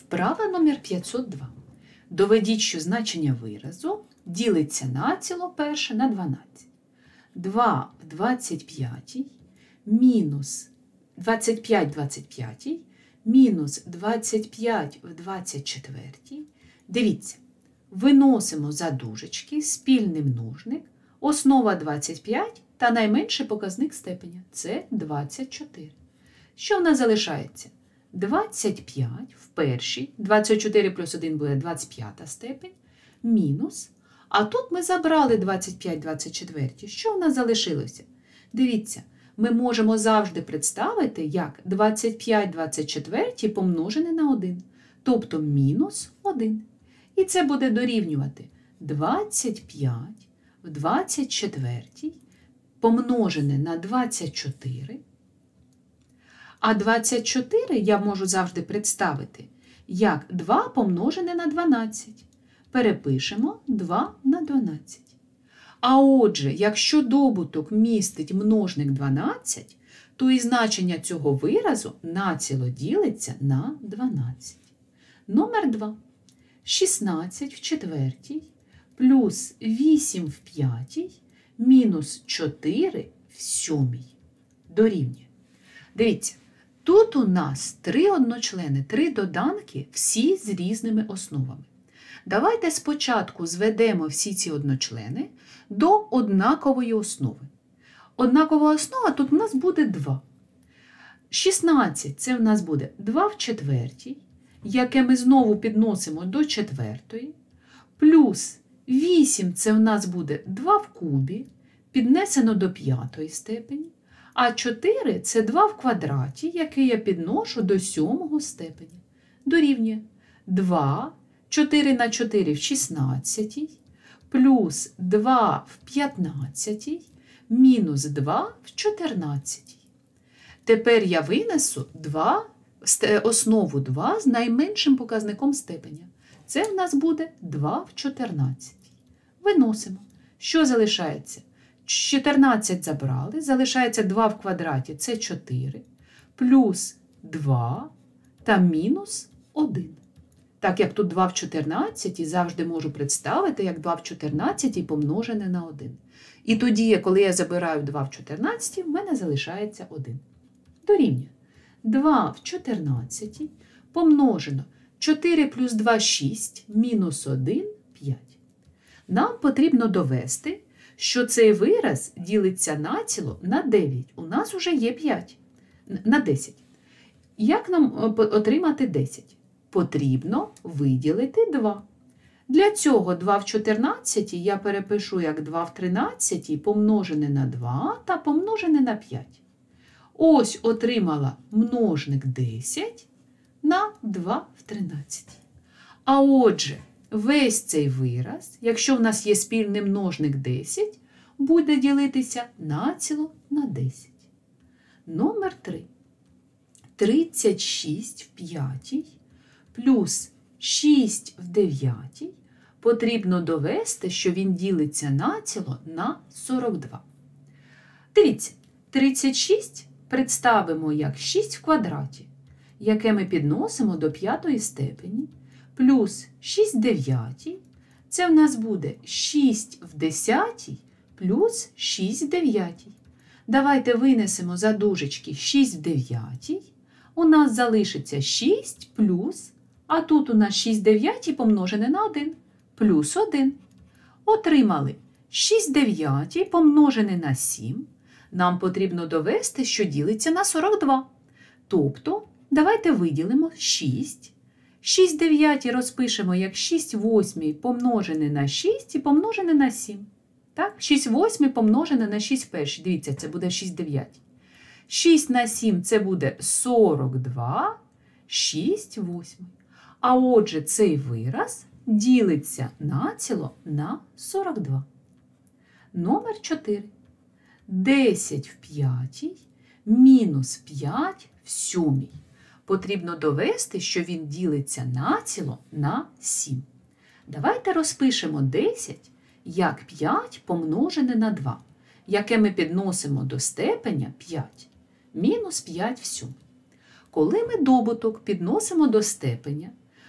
Вправа номер 502. Доведіть, що значення виразу ділиться націло перше на 12. 2 в 25 мінус 25 25 мінус 25 в 24. Дивіться, виносимо за дужечки спільний множник, основа 25 та найменший показник степеня – це 24. Що в нас залишається? 25 в першій, 24 плюс 1 буде 25 степень, мінус. А тут ми забрали 25 24. Що в нас залишилося? Дивіться, ми можемо завжди представити, як 25 24 помножене на 1, тобто мінус 1. І це буде дорівнювати 25 в 24 помножене на 24. А 24 я можу завжди представити, як 2 помножене на 12. Перепишемо 2 на 12. А отже, якщо добуток містить множник 12, то і значення цього виразу націло ділиться на 12. Номер 2. 16 в четвертій плюс 8 в п'ятій мінус 4 в сьомій дорівнює. Дивіться, тут у нас 3 одночлени, 3 доданки, всі з різними основами. Давайте спочатку зведемо всі ці одночлени до однакової основи. Однакова основа тут у нас буде 2. 16 – це в нас буде 2 в четвертій, яке ми знову підносимо до четвертої, плюс 8 – це в нас буде 2 в кубі, піднесено до п'ятої степені, а 4 – це 2 в квадраті, який я підношу до сьомого степеня. Дорівнює 2, 4 на 4 в 16, плюс 2 в 15, мінус 2 в 14. Тепер я винесу основу 2 з найменшим показником степеня. Це в нас буде 2 в 14. Виносимо. Що залишається? 14 забрали, залишається 2 в квадраті, це 4, плюс 2 та мінус 1. Так як тут 2 в 14, завжди можу представити, як 2 в 14 помножене на 1. І тоді, коли я забираю 2 в 14, в мене залишається 1. Дорівнює. 2 в 14 помножено 4 плюс 2 – 6, мінус 1 – 5. Нам потрібно довести, що цей вираз ділиться націло на 9. У нас вже є 5. На 10. Як нам отримати 10? Потрібно виділити 2. Для цього 2 в 14 я перепишу як 2 в 13 помножене на 2 та помножене на 5. Ось отримала множник 10 на 2 в 13. А отже, весь цей вираз, якщо в нас є спільний множник 10, буде ділитися націло на 10. Номер 3. 36 в п'ятій плюс 6 в 9 потрібно довести, що він ділиться націло на 42. Дивіться, 36 представимо як 6 в квадраті, яке ми підносимо до п'ятої степені, плюс 6 в 9, це в нас буде 6 в 10 плюс 6 в 9. Давайте винесемо за дужечки 6 в 9, у нас залишиться 6 плюс, а тут у нас 6 в 9 помножене на 1, плюс 1. Отримали 6 в 9 помножене на 7. Нам потрібно довести, що ділиться на 42. Тобто, давайте виділимо 6. 6 в 9 розпишемо як 6 в 8 помножене на 6 і помножене на 7. Так? 6 в 8 помножене на 6 в першій. Дивіться, це буде 6 в 9. 6 на 7 це буде 42, 6 в 8. А отже, цей вираз ділиться націло на 42. Номер 4. 10 в п'ятій мінус 5 в сьомій. Потрібно довести, що він ділиться націло на 7. Давайте розпишемо 10 як 5 помножене на 2, яке ми підносимо до степеня 5. Мінус 5 в сьомій. Коли ми добуток підносимо до степеня,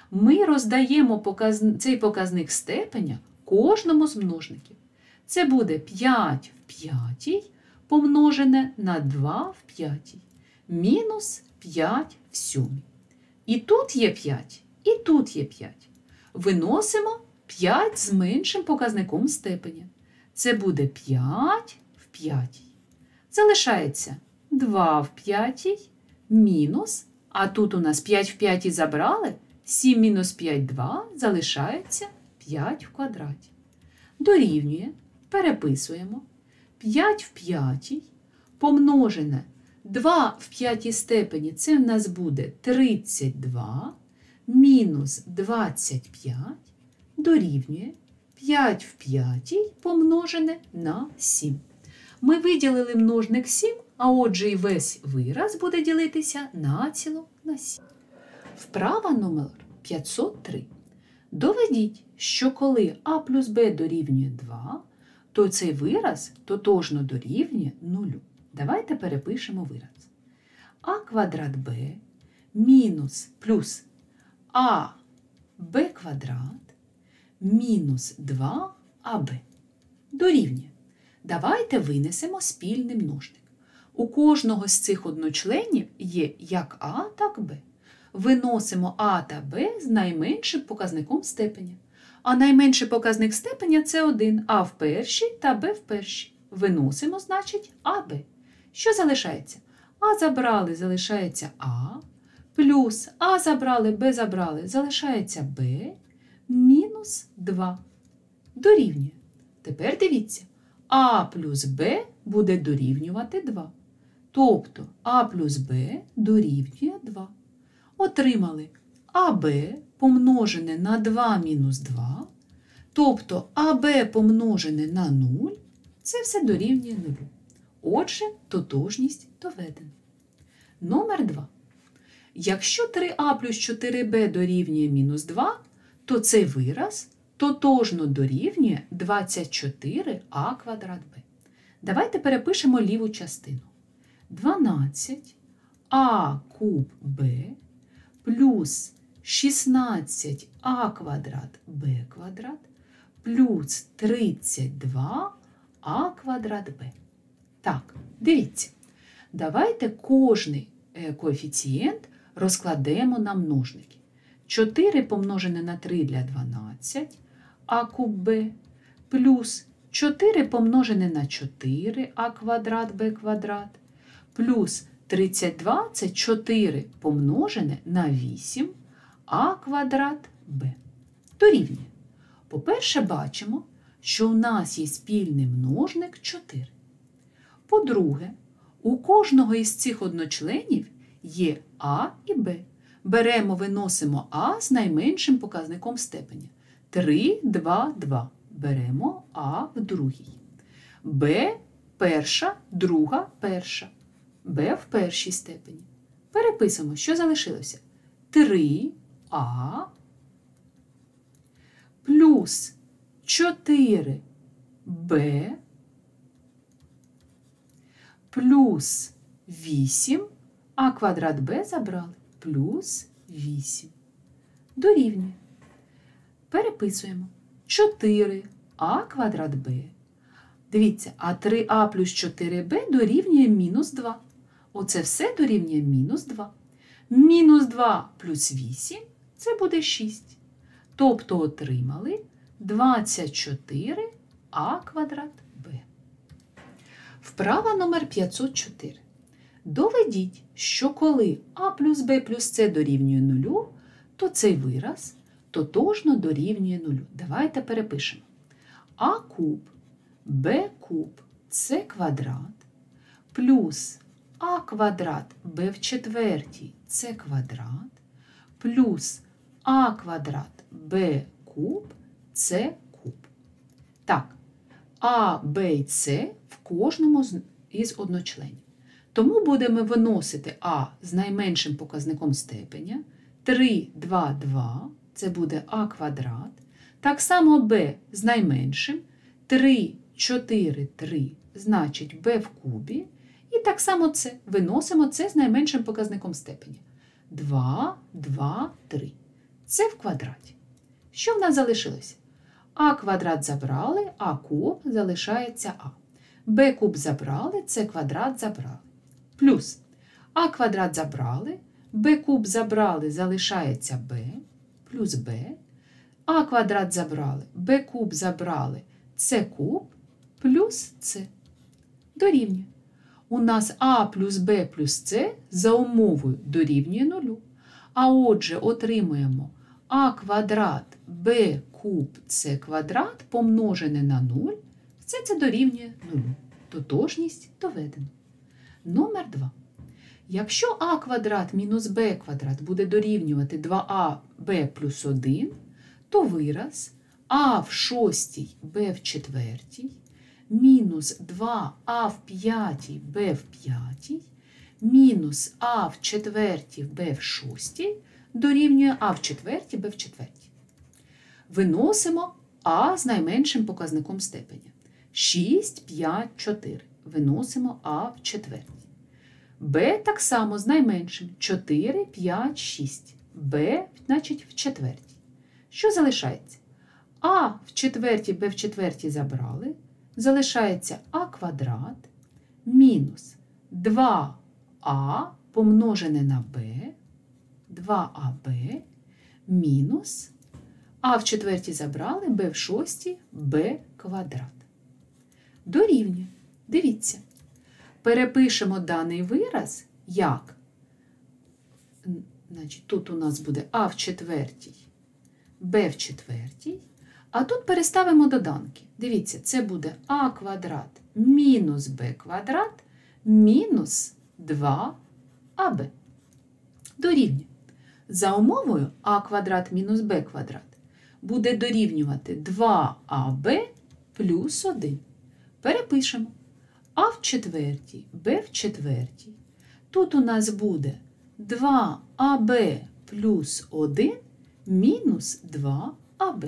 ми роздаємо цей показник степеня кожному з множників. Це буде 5 в п'ятій помножене на 2 в п'ятій мінус 5 в сьомій. І тут є 5, і тут є 5. Виносимо 5 з меншим показником степеня. Це буде 5 в п'ятій. Залишається 2 в п'ятій мінус, а тут у нас 5 в п'ятій забрали, 7 мінус 5 – 2, залишається 5 в квадраті. Дорівнює, переписуємо, 5 в п'ятій помножене 2 в п'ятій степені, це в нас буде 32, мінус 25, дорівнює 5 в п'ятій помножене на 7. Ми виділили множник 7, а отже і весь вираз буде ділитися націло на 7. Вправа номер 503. Доведіть, що коли а плюс б дорівнює 2, то цей вираз тотожно дорівнює 0. Давайте перепишемо вираз. А квадрат б мінус плюс а б квадрат мінус 2аб дорівнює. Давайте винесемо спільний множник. У кожного з цих одночленів є як а, так б. Виносимо а та б з найменшим показником степеня. А найменший показник степеня – це 1, а в першій та б в першій. Виносимо, значить, АБ. Що залишається? А забрали, залишається А, плюс А забрали, Б забрали, залишається Б, мінус 2. Дорівнює. Тепер дивіться, А плюс Б буде дорівнювати 2. Тобто А плюс Б дорівнює 2. Отримали АБ помножене на 2 мінус 2, тобто АБ помножене на 0, це все дорівнює 0. Отже, тотожність доведена. Номер 2. Якщо 3а плюс 4b дорівнює мінус 2, то цей вираз тотожно дорівнює 24а квадрат b. Давайте перепишемо ліву частину. 12а куб b плюс 16а квадрат b квадрат плюс 32а квадрат b. Так, дивіться. Давайте кожний коефіцієнт розкладемо на множники. 4 помножене на 3 для 12, а куб b, плюс 4 помножене на 4, а квадрат b квадрат, плюс 32 – це 4 помножене на 8, а квадрат b. Дорівнює. По-перше, бачимо, що у нас є спільний множник 4. По-друге, у кожного із цих одночленів є а і б. Беремо, виносимо а з найменшим показником степеня. 3, 2, 2. Беремо а в другій. Б перша, друга перша. Б в першій степені. Переписуємо, що залишилося. 3а плюс 4b плюс 8, а квадрат b забрали, плюс 8. Дорівнює. Переписуємо. 4а квадрат b. Дивіться, а 3а плюс 4b дорівнює мінус 2. Оце все дорівнює мінус 2. Мінус 2 плюс 8 – це буде 6. Тобто отримали 24а квадрат b. Вправа номер 504. Доведіть, що коли а плюс b плюс c дорівнює 0, то цей вираз тотожно дорівнює 0. Давайте перепишемо. А куб, b куб, c квадрат плюс а квадрат b в четвертій, c квадрат плюс а квадрат b куб, c куб. Так, а, b і c в кожному із одночленів. Тому будемо виносити а з найменшим показником степеня. 3, 2, 2, це буде а квадрат. Так само b з найменшим. 3, 4, 3, значить b в кубі. І так само це. Виносимо це з найменшим показником степеня. 2, 2, 3. Це в квадраті. Що в нас залишилося? А квадрат забрали, а куб залишається а. Б куб забрали, С квадрат забрали. Плюс а квадрат забрали, Б куб забрали, залишається Б, плюс Б. А квадрат забрали, Б куб забрали, С куб, плюс С. Дорівнює. У нас А плюс Б плюс С за умовою дорівнює 0. А отже, отримуємо А квадрат Б куб С квадрат помножене на 0. Все це дорівнює 0. Тотожність доведено. Номер 2. Якщо А квадрат мінус Б квадрат буде дорівнювати 2аб плюс 1, то вираз А в шостій Б в четвертій мінус 2а в п'ятій Б в п'ятій мінус А в четвертій Б в шостій дорівнює А в четвертій Б в четвертій. Виносимо А з найменшим показником степеня. 6, 5, 4. Виносимо А в четвертій. Б так само з найменшим. 4, 5, 6. Б, значить, в четвертій. Що залишається? А в четвертій, Б в четвертій забрали. Залишається А квадрат мінус 2а помножене на Б, 2аб мінус А в четвертій забрали, Б в шостій, Б квадрат. Дорівнює. Дивіться. Перепишемо даний вираз як? Значить, тут у нас буде А в четвертій, Б в четвертій. А тут переставимо доданки. Дивіться, це буде А квадрат мінус Б квадрат мінус 2аб. Дорівнює. За умовою А квадрат мінус Б квадрат буде дорівнювати 2аб плюс 1. Перепишемо. А в четвертій, Б в четвертій. Тут у нас буде 2аб плюс 1 мінус 2аб.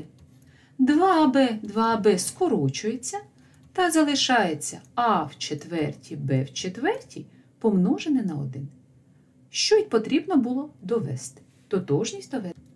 2аб скорочується та залишається А в четвертій, Б в четвертій помножене на 1. Що й потрібно було довести. Тотожність довести.